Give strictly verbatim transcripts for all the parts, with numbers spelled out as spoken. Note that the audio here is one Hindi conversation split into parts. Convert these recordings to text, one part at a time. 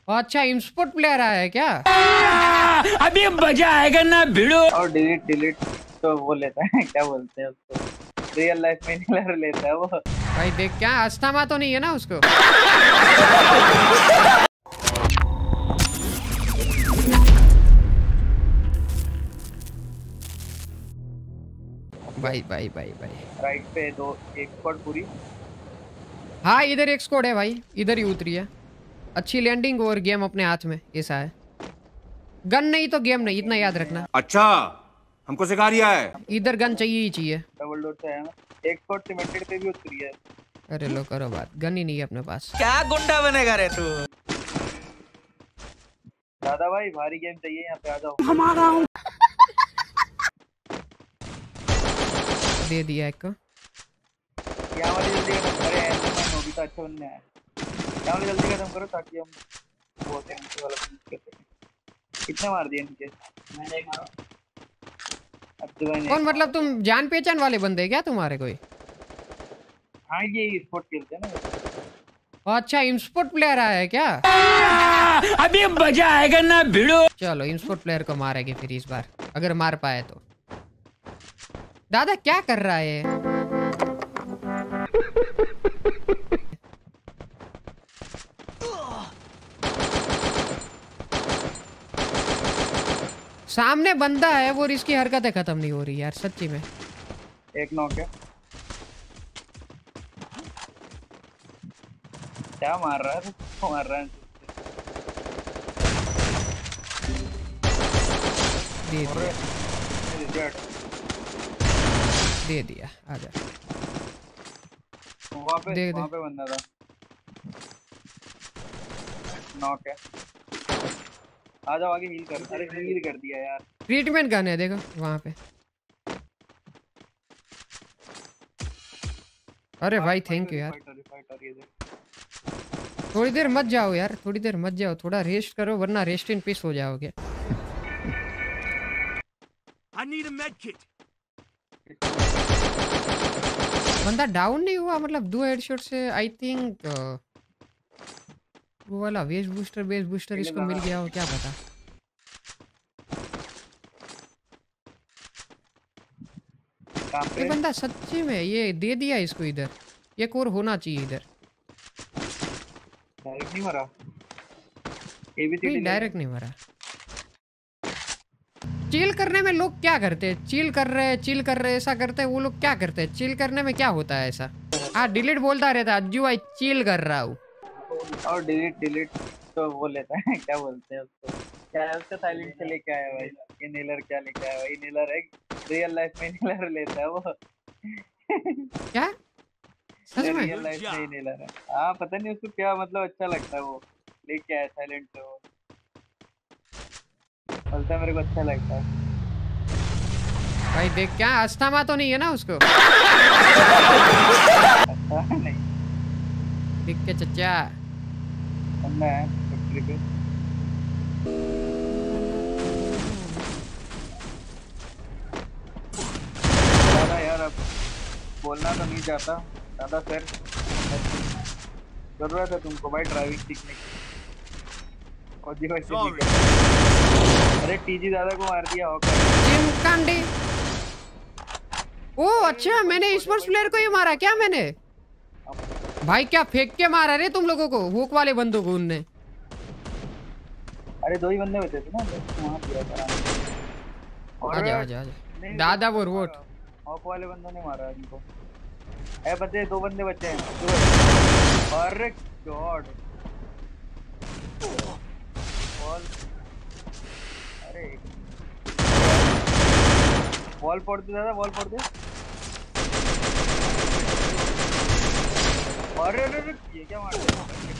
अच्छा इंस्पोर्ट प्लेयर आया है क्या? अभी मजा आएगा ना भिड़ो। और डिलीट डिलीट तो वो लेता है, क्या बोलते हैं उसको, रियल लाइफ में नहीं लेता है वो। भाई देख क्या अस्थमा तो नहीं है ना उसको? भाई भाई भाई भाई राइट पे दो, एक स्क्वाड पूरी। हाँ इधर एक स्क्वाड है भाई, इधर ही उतरी है। अच्छी लैंडिंग और गेम अपने हाथ में, ऐसा है। गन नहीं तो गेम नहीं, इतना याद रखना। अच्छा हमको सिखा रिया है। इधर गन चाहिए ही चाहिए। डबल डोर से है ना, एक स्क्वाड सीमेंटेड पे भी उतरी है। अरे लो करो बात, गन ही नहीं है अपने पास। क्या गुंडा बनेगा रे तू? दादा भाई भारी गेम चाहिए, यहाँ पे आ जाओ। हमारा दे दिया एक को। यहाँ वाली जल्दी खत्म करे, ऐसे में नोबिता अच्छा बनने आया। यहाँ वाली जल्दी खत्म करो ताकि हम वो नीचे वाला फिनिश कर सकें। कितने मार दिए नीचे? मैंने एक मारा। कौन मतलब तुम जान पहचान वाले बंदे क्या तुम्हारे कोई? हाँ ये स्पोर्ट खेलते हैं ना। अच्छा इंस्पोर्ट प्लेयर आया है क्या? अभी मजा आएगा ना भिड़ो। चलो इंस्पोर्ट प्लेयर को मारेंगे फिर इस बार, अगर मार पाए तो। दादा क्या कर रहा है? सामने बंदा है वो, इसकी हरकतें खत्म नहीं हो रही यार सच्ची में। एक नॉक है। क्या मार रहा है तो मार रहा है। दे दिया दे दिया आजा। वहाँ पे दे वहाँ पे बंदा था। नॉक है। आ जाओ आगे, हील कर। अरे हील कर दिया यार। ट्रीटमेंट गन है देखो वहाँ पे। अरे भाई थैंक यू यार। थोड़ी देर मत जाओ यार, थोड़ी देर मत जाओ, थोड़ा रेस्ट करो वरना रेस्ट इन पीस हो जाओगे। I need a med kit. बंदा डाउन नहीं हुआ मतलब दो हेडशॉट से आई थिंक। वो वाला वेज बूस्टर बेस बूस्टर इसको मिल गया हो क्या पता। ये बंदा सच्ची में ये दे दिया इसको इधर, एक और होना चाहिए इधर। डायरेक्ट नहीं मरा। नहीं डायरेक्ट नहीं मरा। चिल करने में लोग क्या करते हैं? चिल कर रहे हैं चिल कर रहे हैं ऐसा करते हैं वो लोग। क्या करते हैं चिल करने में? क्या होता है ऐसा? हाँ डिलीट बोलता रहता अज्जू भाई चिल कर रहा हूँ। और डिलीट डिलीट तो वो लेता है, क्या बोलते हैं उसको, क्या है उसका साइलेंट से लेके आया भाई। इनहेलर क्या लेके आया भाई? इनहेलर है, रियल लाइफ में इनहेलर लेता है वो। क्या सच में? रियल लाइफ में इनहेलर है। हाँ पता नहीं उसको क्या मतलब अच्छा लगता है वो लेके आया साइलेंट से। वो बोलता मेरे को अच्छा लगता है। भाई देख क्या अस्थमा तो नहीं है ना उसको? अच्छा नहीं ठीक है चचा बंदा है फैक्ट्री पे। दादा यार अब बोलना तो नहीं चाहता दादा सर, जरूरत है तुमको भाई ड्राइविंग सीखने की। और जी वैसे अरे टीजी दादा को मार दिया चिमकांडी। ओ अच्छा मैंने स्पोर्ट्स प्लेयर को ही मारा क्या मैंने? भाई क्या फेंक के मारा रे तुम लोगों को हुक वाले बंदों को उनने? अरे दो ही बंदे बचे थे ना वहाँ पे। आजा आजा आजा दादा वो रोट हॉक वाले बंदों ने मारा इनको। ए बच्चे दो बंदे बचे हैं। अरे गॉड वॉल। अरे वॉल फोड़ दे दादा, वॉल फोड़ दे। अरे अरे ये क्या मार दिया?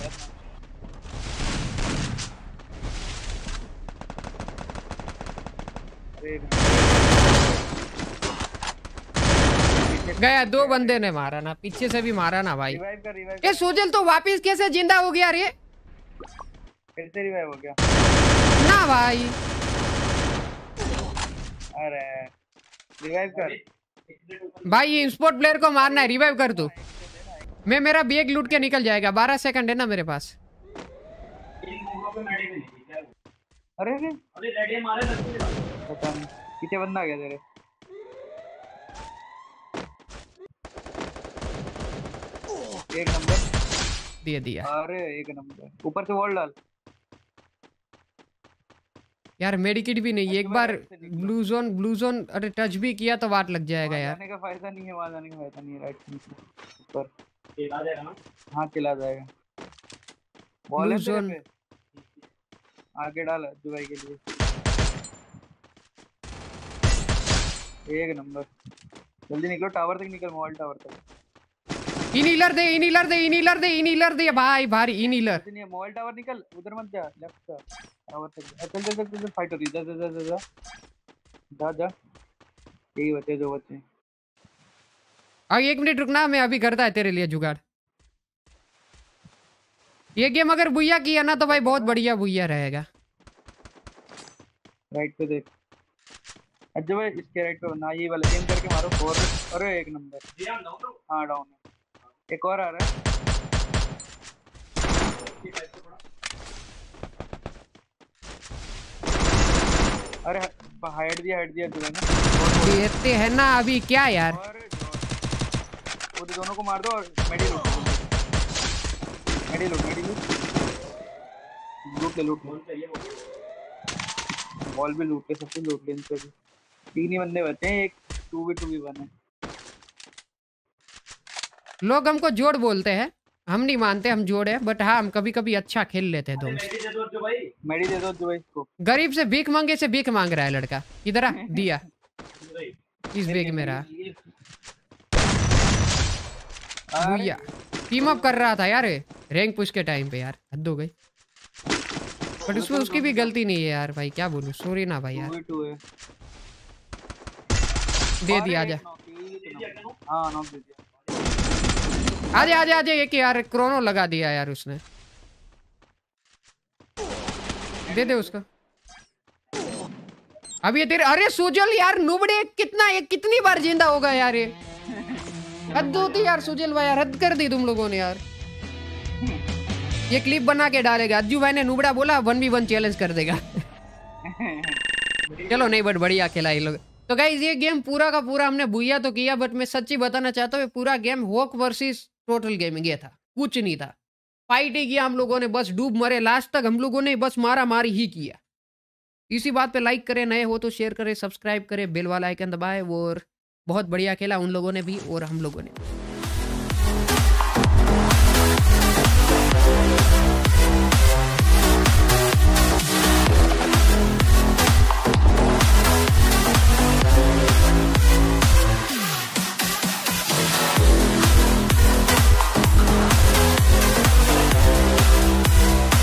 गया दो बंदे ने मारा ना, पीछे से भी मारा ना भाई। रिवाइव कर, रिवाइव ये सोजल तो वापस कैसे जिंदा हो गया रे? फिर से रिवाइव हो गया ना भाई। अरे रिवाइव कर भाई ये स्पोर्ट प्लेयर को मारना है, रिवाइव कर तू। मैं मेरा बैग लूट के निकल जाएगा। बारह सेकंड है ना मेरे पास। अरे अरे पता नहीं कितने बंदा आ गया तेरे। एक नंबर दिया दिया अरे एक नंबर ऊपर से वॉल डाल यार। मेडिकिट भी नहीं, एक बार ब्लू जोन ब्लू जोन अरे टच भी किया तो वाट लग जाएगा यार। जाने का फायदा नहीं है, वहां जाने का फायदा नहीं है। राइट ऊपर चला जाएगा ना। हाँ चला जाएगा। बॉल है तेरे पे आगे डाल दुबई के लिए। एक नंबर जल्दी निकलो टावर तक निकल मोबाइल टावर तक। इनीलर दे इनीलर दे इनीलर दे इनीलर दे भाई भारी इनीलर। नहीं मोबाइल टावर निकल उधर मत जा लेफ्ट का टावर तक। चल चल चल चल फाइट हो रही है। जा जा जा जा जा जा यही बचे जो बचे। अब एक मिनट रुकना, मैं अभी करता है तेरे लिए जुगाड़। ये गेम अगर बुइया किया ना तो भाई बहुत बढ़िया बुइया रहेगा। राइट पे देख अच्छा भाई इसके राइट पे बना ये वाला गेम करके मारो फोर। अरे एक नंबर हाँ डाउन है। एक और आ रहा है। अरे हाइड दिया हाइड दिया तुमने ना। देते हैं ना अभी क्या यार। वो दोनों को मार दो और मेडी लूट मेडी लूट मेडी लूट लूट ले लूट बॉल भी लूट के सब कुछ लूट ले। इनसे भी तीन ही बंदे बचे हैं। एक two v two v one है। लोग हमको जोड़ बोलते हैं, हम नहीं मानते हम जोड़ है, बट हाँ हम कभी कभी अच्छा खेल लेते हैं दोस्त। मेडी दे दो जो भाई इसको। गरीब से भीख मांगे से भीख मांग रहा है लड़का। इधर आ दिया इस बेग में रहा। भैया टीम अप कर रहा था यार रैंक पुश के टाइम पे यार, हद हो गई। बट उसमें उसकी भी गलती नहीं है यार भाई, क्या बोलूं सॉरी ना भाई यार। दे दिया आजा हाँ नॉक दे दिया। आजा आजा आजा एक यार क्रोनो लगा दिया यार उसने। दे दे उसको अब ये तेरे। अरे सुजल यार नुबड़े कितना ये कितनी बार जिंदा होगा यार ये। हद होती यार सुजल भाई यार, हद कर दी तुम लोगों ने यार। ये क्लिप बना के डालेगा अज्जू भाई ने नुबड़ा बोला वन वी वन चैलेंज कर देगा। चलो नहीं बट बढ़िया खेला ये लोग। तो गाइज ये गेम पूरा का पूरा हमने बुइया तो किया, बट मैं सच्ची बताना चाहता हूँ पूरा game Hawk versus Total Gaming ये था, कुछ नहीं था। फाइट ही किया हम लोगों ने, बस डूब मरे लास्ट तक हम लोगों ने बस मारा मारी ही किया। इसी बात पे लाइक करें, नए हो तो शेयर करें, सब्सक्राइब करें, बेल वाला आइकन दबाएं। और बहुत बढ़िया खेला उन लोगों ने भी और हम लोगों ने।